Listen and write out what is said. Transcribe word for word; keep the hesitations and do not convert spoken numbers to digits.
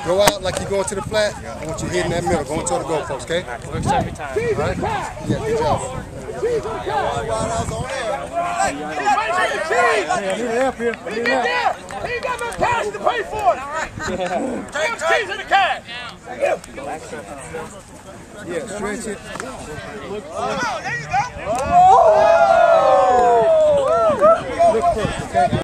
Go out like you're going to the flat. I want you hitting that middle, going toward the goalpost, okay? Works every time. All right? Yeah, good job. Hey, I need help here. I need help. He ain't got no cash to pay for it. All right. Take him keys in the cash. Yeah, stretch it. Oh, there you go. Look first, okay?